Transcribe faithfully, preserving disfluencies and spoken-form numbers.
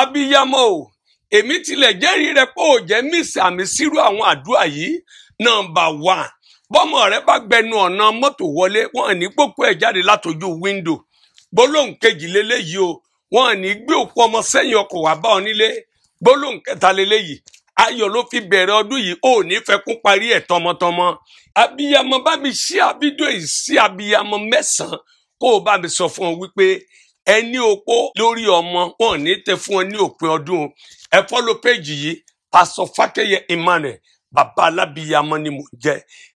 abiyamọ o èmi tilẹ̀ jẹ́rìí rẹ pé ò jẹ́ mísì àmì sírú àwọn àdúrà yìí. Nọ́mbà one, bọ́mọ rẹ bá gbẹnu ọ̀nà mọ́tò wọlé wọn ní gbókú ẹ̀ jáde látojú wíńdò. Gbólóhùn kejì leléyìí o, wọn ní gbé òkú ọmọ sẹ́yìn ọkọ̀ wá bá ọ nílé. Gbólóhùn kẹta leléyìí, ayọ̀ ló fi bẹ̀rẹ̀ ọdún yìí, ò ní fẹ́ kún parí ẹ̀ tọmọtọmọ. Abiyamọ bá mi ṣí abídó yìí sí abiyamọ mẹ́sàn-án kó o bá mi sọ fún ọ wípé ẹni opó lórí ọmọ wọn ní tẹ fún ọ ní òpin ọdún. Ẹ fọ́lọ́ péjì yìí, Pásítọ̀ Fákẹ́yẹ Emmanuel, bàbá alábiyamọ ni mò ń jẹ́.